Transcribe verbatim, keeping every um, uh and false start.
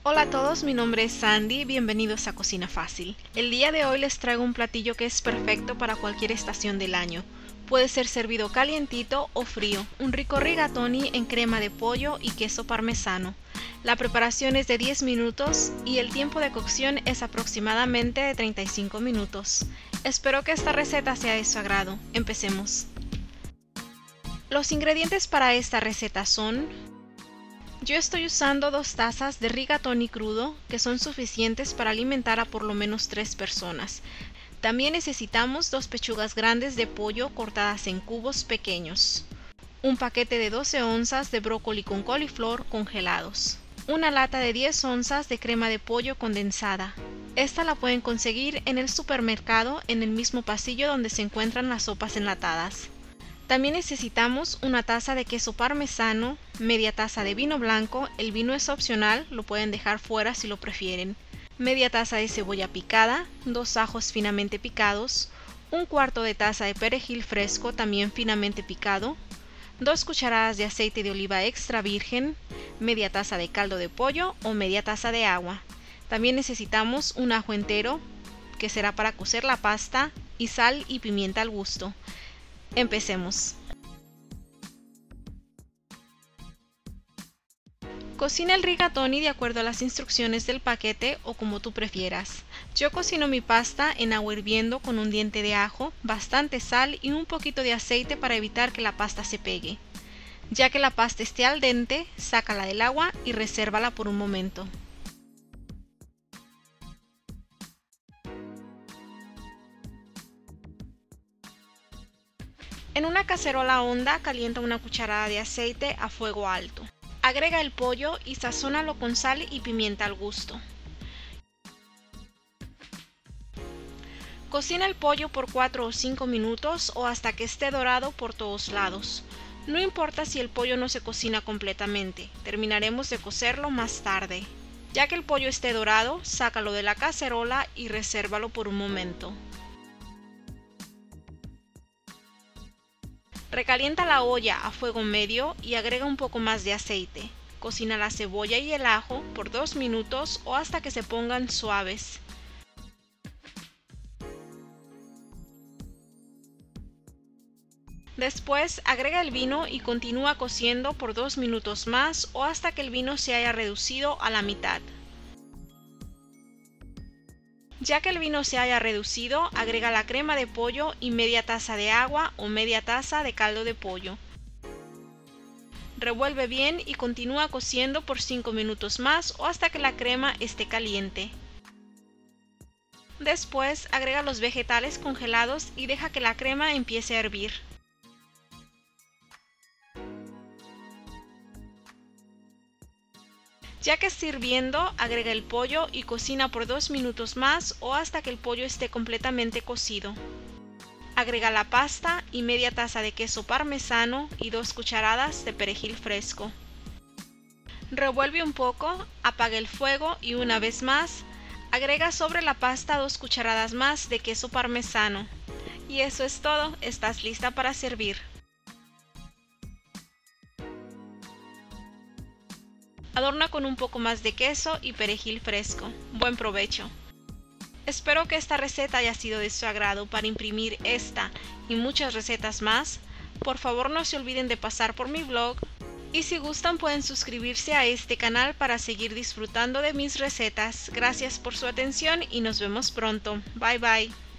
Hola a todos, mi nombre es Sandy, bienvenidos a Cocina Fácil. El día de hoy les traigo un platillo que es perfecto para cualquier estación del año. Puede ser servido calientito o frío, un rico rigatoni en crema de pollo y queso parmesano. La preparación es de diez minutos y el tiempo de cocción es aproximadamente de treinta y cinco minutos. Espero que esta receta sea de su agrado. Empecemos. Los ingredientes para esta receta son: yo estoy usando dos tazas de rigatoni crudo, que son suficientes para alimentar a por lo menos tres personas. También necesitamos dos pechugas grandes de pollo cortadas en cubos pequeños, un paquete de doce onzas de brócoli con coliflor congelados, una lata de diez onzas de crema de pollo condensada. Esta la pueden conseguir en el supermercado en el mismo pasillo donde se encuentran las sopas enlatadas. También necesitamos una taza de queso parmesano, media taza de vino blanco, el vino es opcional, lo pueden dejar fuera si lo prefieren, media taza de cebolla picada, dos ajos finamente picados, un cuarto de taza de perejil fresco también finamente picado, dos cucharadas de aceite de oliva extra virgen, media taza de caldo de pollo o media taza de agua. También necesitamos un ajo entero, que será para cocer la pasta, y sal y pimienta al gusto. Empecemos. Cocina el rigatoni de acuerdo a las instrucciones del paquete o como tú prefieras. Yo cocino mi pasta en agua hirviendo con un diente de ajo, bastante sal y un poquito de aceite para evitar que la pasta se pegue. Ya que la pasta esté al dente, sácala del agua y resérvala por un momento. En una cacerola honda calienta una cucharada de aceite a fuego alto. Agrega el pollo y sazónalo con sal y pimienta al gusto. Cocina el pollo por cuatro o cinco minutos o hasta que esté dorado por todos lados. No importa si el pollo no se cocina completamente, terminaremos de cocerlo más tarde. Ya que el pollo esté dorado, sácalo de la cacerola y resérvalo por un momento. Recalienta la olla a fuego medio y agrega un poco más de aceite. Cocina la cebolla y el ajo por dos minutos o hasta que se pongan suaves. Después agrega el vino y continúa cociendo por dos minutos más o hasta que el vino se haya reducido a la mitad. Ya que el vino se haya reducido, agrega la crema de pollo y media taza de agua o media taza de caldo de pollo. Revuelve bien y continúa cociendo por cinco minutos más o hasta que la crema esté caliente. Después agrega los vegetales congelados y deja que la crema empiece a hervir. Ya que esté hirviendo, agrega el pollo y cocina por dos minutos más o hasta que el pollo esté completamente cocido. Agrega la pasta y media taza de queso parmesano y dos cucharadas de perejil fresco. Revuelve un poco, apaga el fuego y una vez más, agrega sobre la pasta dos cucharadas más de queso parmesano. Y eso es todo, estás lista para servir. Adorna con un poco más de queso y perejil fresco. Buen provecho. Espero que esta receta haya sido de su agrado. Para imprimir esta y muchas recetas más, por favor no se olviden de pasar por mi blog. Y si gustan pueden suscribirse a este canal para seguir disfrutando de mis recetas. Gracias por su atención y nos vemos pronto. Bye bye.